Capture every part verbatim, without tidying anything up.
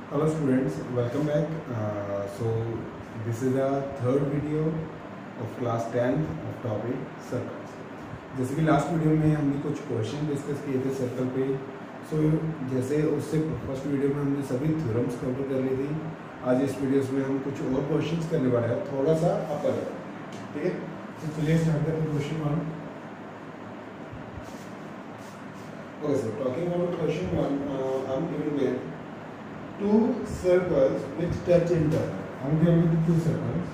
Hello students, welcome back. Uh, so this is the third video of class tenth of topic circles. जैसे कि last video में हमने कुछ question discuss किए थे सर्कल पे. सो so, जैसे उससे फर्स्ट वीडियो में हमने सभी थ्योरम्स कवर कर ली थी. आज इस वीडियोस में हम कुछ और क्वेश्चंस करने वाले हैं, थोड़ा सा अपर. ठीक है, तो चलिए स्टार्ट करते हैं question one. Okay sir, talking about question one, I am given with two circles which touch in turn. I am given with two circles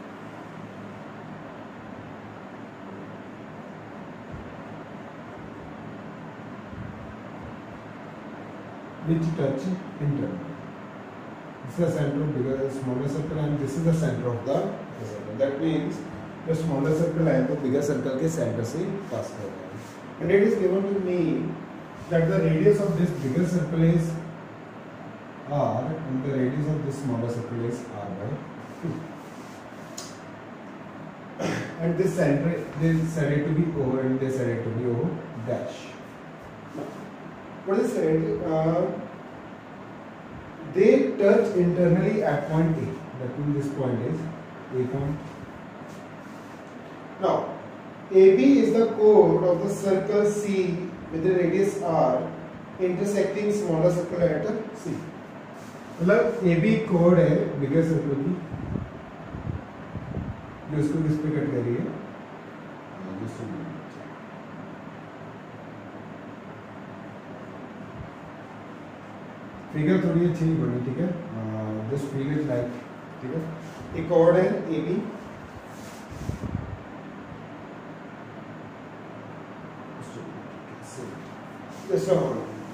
which touch in turn. This is the center of bigger smaller circle and this is the center of the circle. That means the smaller circle है तो bigger circle के center से pass कर रहा है. And it is given to me that the radius of this bigger circle is R and the radius of this smaller circle is R by two. And this center, they said it to be O and they said it to be O dash. Now, what is said? Uh, they touch internally at point A. That means this point is A point. Now, A B is the chord of the circle C with the radius R intersecting smaller circle at C. मतलब A B code है बिगर circle की जो इसको किस पे cut कर रही है. फिगर थोड़ी अच्छी नहीं बनी. ठीक है, जस्ट फील इट लाइक. ठीक है, एक कोड है ए बी. जस्ट अ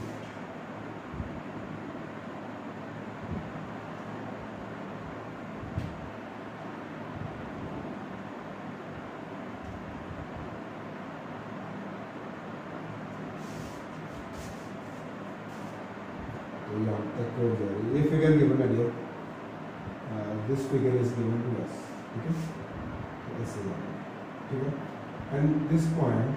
यहाँ तक हो जाएगी. ये फिगर गिवन है dear, this figure is given to us. ठीक है, ऐसे. ठीक है, and this point,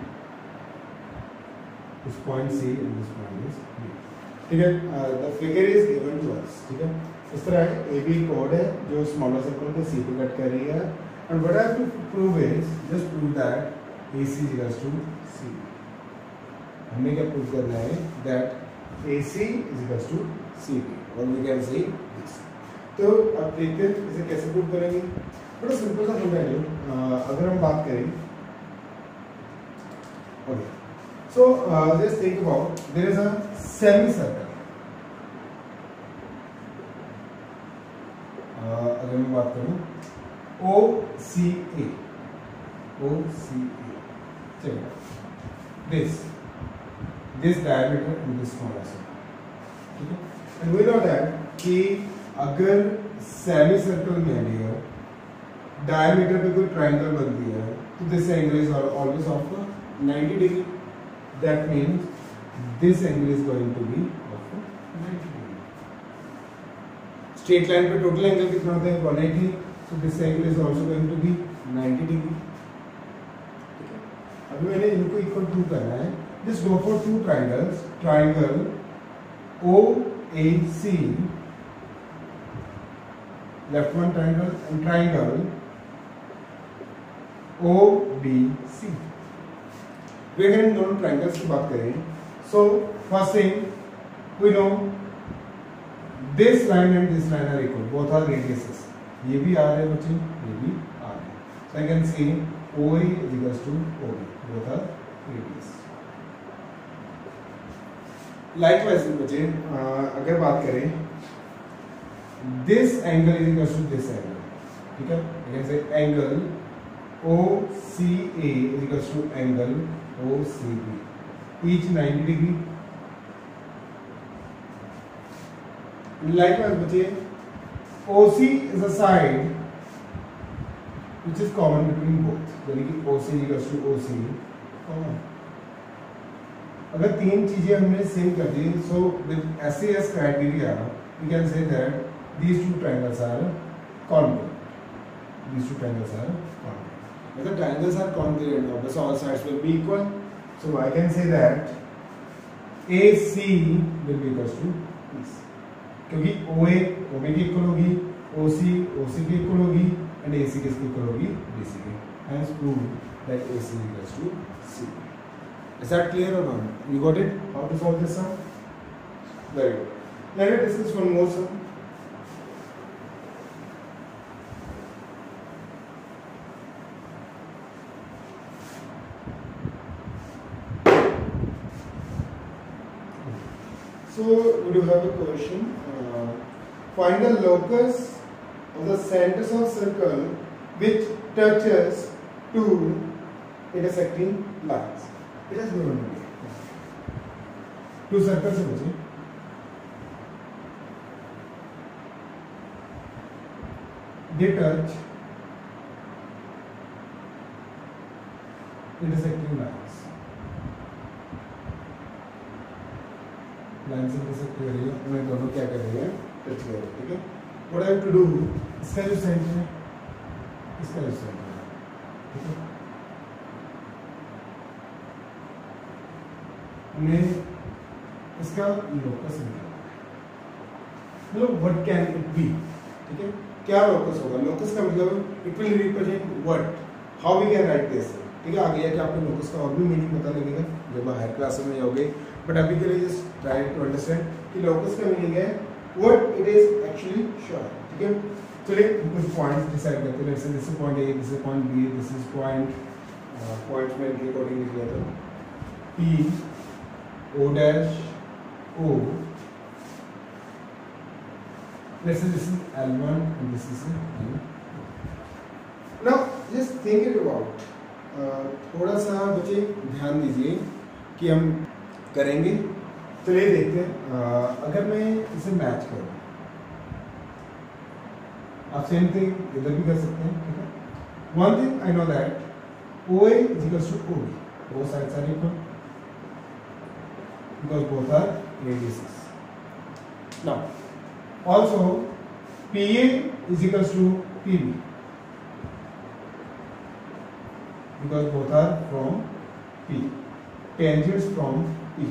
this point C and this point is B. ठीक है, the figure is given to us. ठीक है, इस तरह ए बी कोड है जो स्मॉलर सर्कल को सी पे कट कर रही है. And what I have to prove is just prove that A C equals to C. हमें क्या प्रूव करना है? दैट A C is equals to C B, or we can say this. तो अब देखते हैं इसे कैसे प्रूव करेंगे. बड़ा सिंपल सा फंडा है. अगर हम बात करें, okay, so just think about there is a semi circle. अगर मैं बात करूं O C A, O C A, चलिए, this this diameter and this smaller circle. ठीक है, and we know that कि अगर सेमी सर्कल में है डायमीटर पे कोई ट्रायंगल बनती है तो this angle is always of ninety degree. That means this angle is going to be of ninety degree. Straight line पे टोटल एंगल कितना होता है? one eighty. So this angle is also going to be ninety degree. ठीक है, अभी मैंने इनको equal prove करना है. Just go for two triangles. Triangle O A C, left one triangle, and triangle O B C. We अगर इन दोनों triangles की बात करें, so first thing we know this line and this line are equal. Both are radiuses. ये भी R है बच्चे, ये भी R है. So I can say O A is equals to O B. Both are radius. Likewise बच्चे अगर बात करें this angle is equal to this angle. ठीक है, you can say angle O C A is equal to angle O C B, each ninety degree. Likewise बच्चे O C is a side which is common between both, यानी कि O C equal to O C common. अगर तीन चीजें हमने same कर दी, so with S A S criteria we can say that these two triangles are congruent. These two triangles are congruent. If the triangles are congruent, obviously all sides will be equal. So I can say that A C will be equal to this. क्योंकि O A O B की equal होगी, O C O C की equal होगी and A C किसकी equal होगी, B C की. Hence prove that A C equals to C. Is that clear or not? You got it? How to solve this sum? Very good. Let us discuss one more sum. So we do have a question. Uh, find the locus of the centers of circle which touches two intersecting lines. It has given to me. Two circles है मुझे. They touch intersecting lines. Line से intersect कर रही है, उन्हें दोनों क्या कर रही है, टच कर रही है. ठीक है. What I have to do, इसका जो सेंटर है, इसका जो सेंटर है, ठीक है, उन्हें इसका लोकस निकालना है. मतलब what can it be? ठीक है. क्या लोकस होगा? लोकस का मतलब it will represent what? How we can write this? ठीक है. आगे जाके आपको लोकस का और भी मीनिंग पता लगेगा जब हायर क्लास में जाओगे. बट अभी के लिए जस्ट ट्राई टू अंडरस्टैंड कि लोकस का मीनिंग है what it is actually showing. ठीक है. चलिए कुछ पॉइंट्स डिसाइड करते हैं. जैसे this is point A, this is point B, this is point, points में इनके अकॉर्डिंग लिख लिया था. P O dash O, let's say this is L one and this is L two. Now just think it about. uh, थोड़ा सा बच्चे ध्यान दीजिए कि हम करेंगे. चलिए देखते हैं. uh, अगर मैं इसे मैच करूं, आप सेम थिंग इधर भी कर सकते हैं. ठीक है. One thing I know that O A is equals to O B. Both sides are equal because both are radiuses. Now also P A is equals to P B because both are from P. Tangents from P.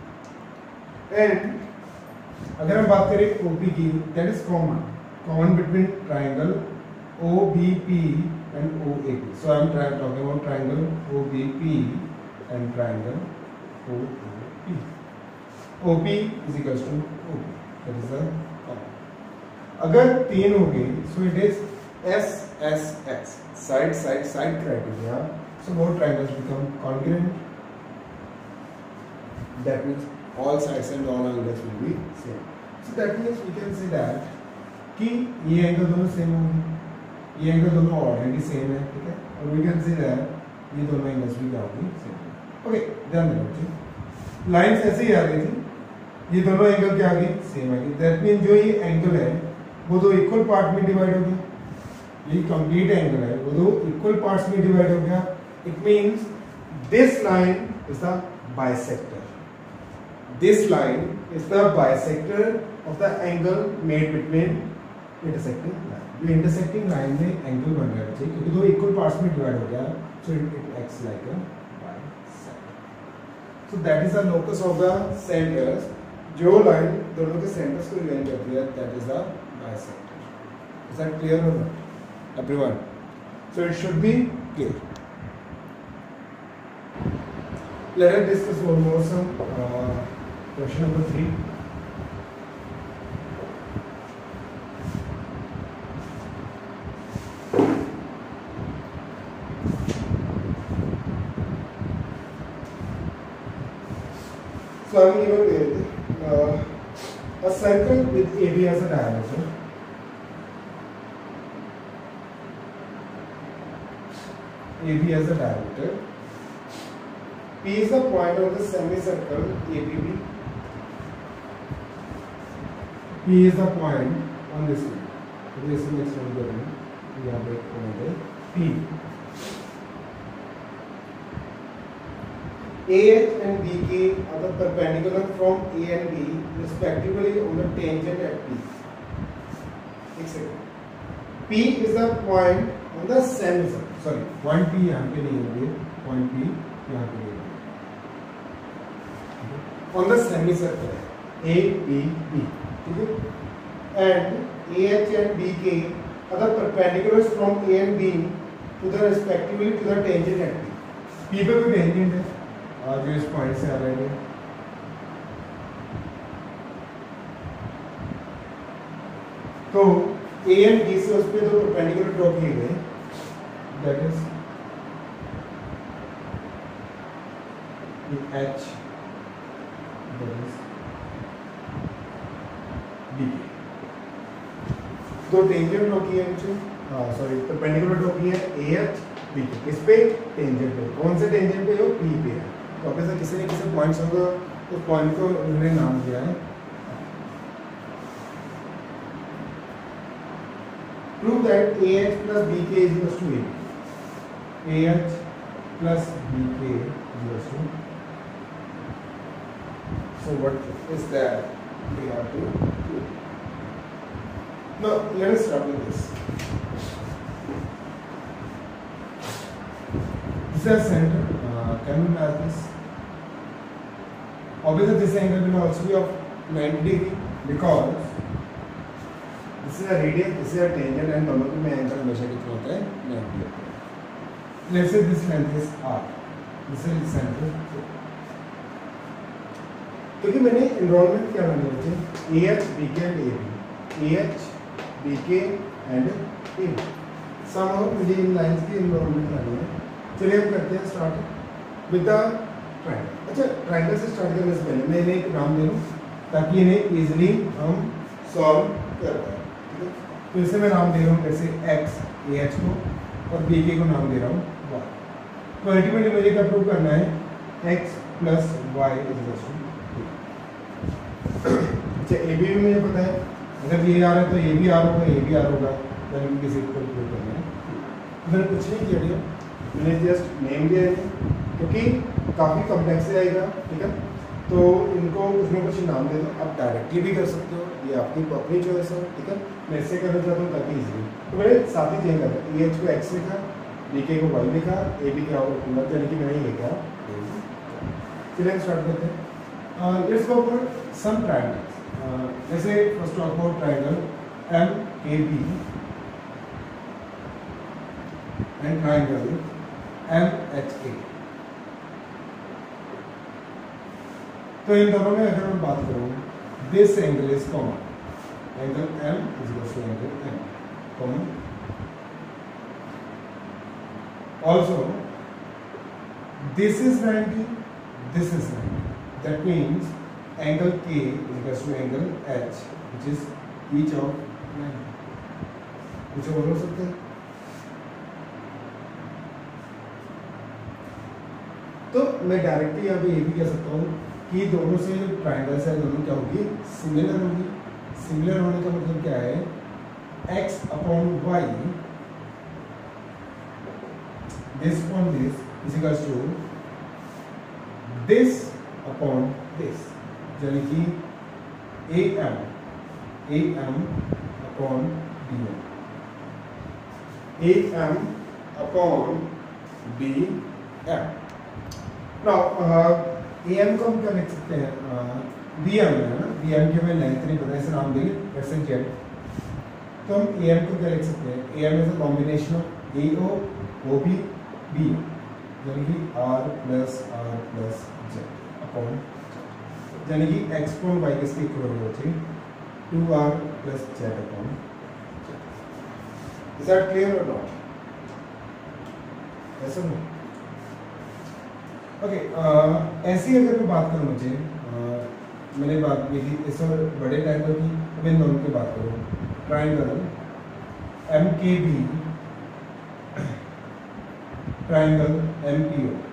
And अगर हम बात करें O P की, that is common, common between triangle O B P and O A P. So I am trying talking about triangle O B P and triangle O A P. O P is equals to O P. That is the common. अगर तीन हो गई, so it is S S X, side side side criteria. So both triangles become congruent. That means all sides and all angles will be same. So that means we can say that कि ये angle दोनों same होंगे, ये angle दोनों already same है. ठीक है. और we can say that ये दोनों एंगल्स भी क्या होंगे, सेम. ओके. ध्यान देना. लाइंस ऐसे ही आ गई थी, ये दोनों एंगल क्या आ गई, सेम आ गई. दैट मीन जो ये एंगल है वो दो इक्वल पार्ट में डिवाइड हो गया. ये कंप्लीट एंगल है वो दो इक्वल पार्ट्स में डिवाइड हो गया. It means this line is the bisector. This line is the bisector of the angle made between intersecting line. जो intersecting line में angle बन रहा है क्योंकि दो equal parts में divide हो गया, so it, it acts like a bisector. So that is the locus of the centers. जो line दोनों के centers को join करती है, that is the bisector. Is that clear or not, everyone? So it should be clear. Let us discuss one more some. Uh, Question number three. So I am given with uh, a circle with A B as a diameter. A B as a diameter. P is the point of the semicircle A B B. P is the point on this line. तो इसे मैं extend कर रहा हूँ. यहाँ पे एक point है P. A H and B K are the perpendicular from A and B respectively on the tangent at P. एक second. P is the point on the semicircle. Sorry, point P यहाँ पे नहीं होगी. Point P यहाँ पे नहीं होगी. On the semicircle A B B. ठीक है. and A H and B K are the perpendiculars from A and B to the respectively to the tangent at P. P पे भी tangent है और जो इस पॉइंट से आ रहे हैं तो A and B से उस पे दो perpendicular ड्रॉ किए गए that is H that is B K दो टेंजेंट ड्रॉ किए हैं मुझे सॉरी परपेंडिकुलर ड्रॉ किए हैं ए एच बी के इस पे टेंजेंट पे कौन से टेंजेंट पे हो पी पे है तो अब ऐसा किसी ने किसी पॉइंट्स होगा उस पॉइंट को उन्होंने नाम दिया है prove that A H plus B K is equal to A A H plus B K is equal to so what is that we have to do. Now, let us start with this. This is a center. Uh, can we match this? Obviously, this angle will also be of ninety degree because this is a radius, this is a tangent, and दोनों में angle हमेशा कितना होता है ninety degree. Let's say this length is r. This is center. क्योंकि मैंने enrollment क्या बनाई होती है A H B K and A B. A H B K and A B. Somehow मुझे इन लाइंस की इन्वॉल्वमेंट करनी है चलिए हम करते हैं स्टार्ट विद द ट्रायंगल अच्छा ट्रायंगल से स्टार्ट करने से पहले मैं इन्हें एक नाम दे दूँ ताकि इन्हें इजीली हम सॉल्व कर पाए ठीक है तो इसे मैं नाम दे रहा हूँ जैसे X A H को और B K को नाम दे रहा हूँ Y तो अल्टीमेटली मुझे क्या प्रूव करना है X plus Y is equal to अच्छा A B भी मुझे पता है अगर ये आ रहा है तो ये भी आर होगा ये भी आर होगा यानी किसी को प्रूव करना है मैंने कुछ नहीं किया दिया मैंने जस्ट नेम दिया है क्योंकि काफ़ी कॉम्प्लेक्स आएगा ठीक है तो इनको कुछ ना कुछ नाम दे दो आप डायरेक्टली भी कर सकते हो ये आपकी अपनी चॉइस है ठीक है मैं इससे करना चाहता हूँ ताकि इजीली तो मैंने साथ ही चेंज कर दिया ए एच को एक्स लिखा बी के को वाई लिखा ए बी क्या होगा यानी कि मैंने ये क्या चलिए स्टार्ट करते हैं let's go for some triangles जैसे first of all triangle M A B and triangle M H A तो इन दोनों में अगर मैं बात करूं this angle is common angle M is equal to angle M common also this is ninety this is ninety that means angle K is equal to angle H which is each of ninety कुछ और हो सकता है तो मैं directly यहाँ पे ये भी कह सकता हूँ कि दोनों से जो ट्रायंगल्स है दोनों क्या होगी सिमिलर होगी सिमिलर होने का मतलब क्या है x upon y this upon this is equal to this upon this यानी कि A M A M upon D M A M upon D M now A M को हम क्या लिख सकते हैं डी एम है ना डी एम के मैं लेंथ नहीं पता इसे नाम देंगे वैसे जेड तो हम ए एम को क्या लिख सकते हैं A M is a combination of A O O B B यानी कि R plus R plus Z upon यानी कि x अपॉन y किसके इक्वल होती है to R plus Z upon is that clear और नॉट ऐसा नहीं ओके ऐसी अगर मैं बात करूं मुझे uh, मैंने बात की थी इस और बड़े ट्रायंगल की मैं इन दोनों की बात करूं triangle M K B triangle M P O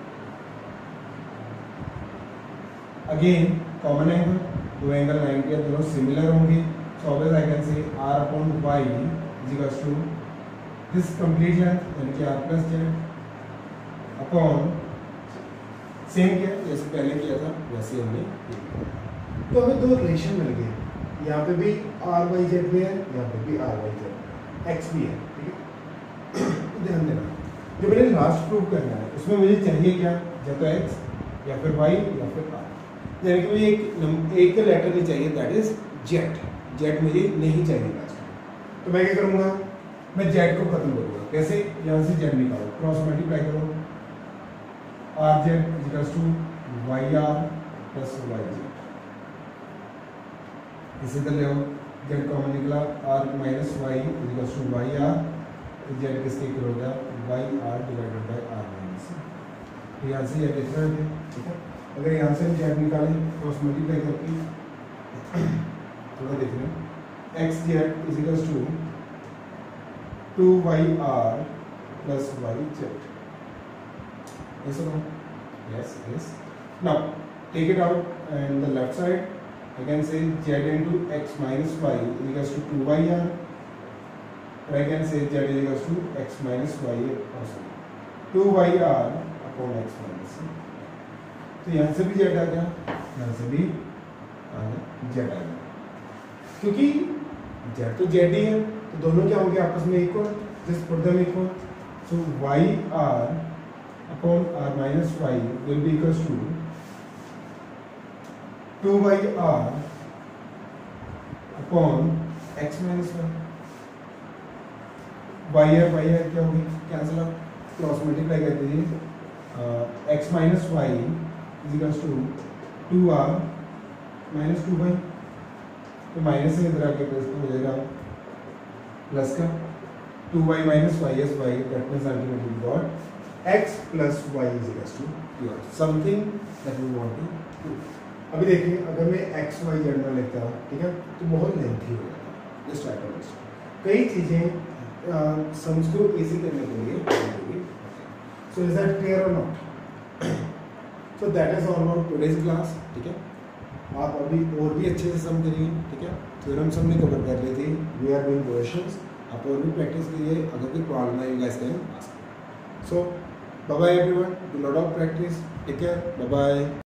again common angle दो एंगल नाइंटी है दोनों सिमिलर होंगे so obvious I can say r अपॉन y is equal to this complete length यानी कि r plus Z upon same किया जैसे पहले किया था वैसे हमने तो हमें दो रिलेशन मिल गए यहाँ पे भी आर वाई जेड भी है यहाँ पे भी आर वाई जेड एक्स भी है ठीक है ध्यान देना जो मैंने लास्ट प्रूव करना है उसमें मुझे चाहिए क्या या तो एक्स या फिर वाई या फिर आर यानी कि मुझे एक एक लेटर नहीं चाहिए दैट इज जेड जेड मुझे नहीं चाहिए आज, तो मैं क्या करूँगा, मैं जेड को खत्म करूँगा। कैसे, यहाँ से जेड निकालो, क्रॉस मल्टीप्लाई करो, R Z equals to Y R plus Y Z, इसे कर ले आओ, जेड कॉमन निकला, R minus Y equals to Y R, तो जेड किसके इक्वल हो गया, Y R divided by R minus, तो यहाँ से जेड लिख रहे थे, ठीक है। अगर यहाँ से हम जेड निकालें क्रॉस मल्टीप्लाई करके थोड़ा देख रहे हैं, X Z is equals to two Y R plus Y Z, ऐसा करो, yes yes. Now take it out and the left side, I can say z into x minus y is equals to two y r, or I can say z is equals to x minus y also two y r upon x minus y। तो यहाँ से भी z आ गया, यहाँ से भी आ गया z आ गया, क्योंकि z तो z ही है, तो दोनों क्या होंगे आपस में equal, just put them equal, so y r upon r minus y will be equals to two by R upon X minus one, Y R Y R क्या होगी, कैंसिल आउट, क्रॉस मल्टीप्लाई कर दीजिए, X minus Y is equals to two R minus two by, तो minus से इधर आके plus हो जाएगा, प्लस का two Y minus Y S Y, that means ultimately got X plus Y is equals to something that we want to do. अभी देखिए, अगर मैं एक्स वाई जेड में लिखता हूँ, ठीक है, तो बहुत लेंथी हो जाता है, जस्ट ट्राई टू कई चीज़ें सम्स को इजी करने के लिए। सो इज दैट क्लियर और not? So that is all about today's class, ठीक है। आप अभी और भी अच्छे से सम करिए, ठीक है। थ्योरम्स हमने कवर कर ली थी, वी आर डूइंग क्वेश्चंस, आप और भी प्रैक्टिस करिए, अगर कोई प्रॉब्लम है you guys can ask. So bye bye everyone, do lot of practice, take care, bye bye.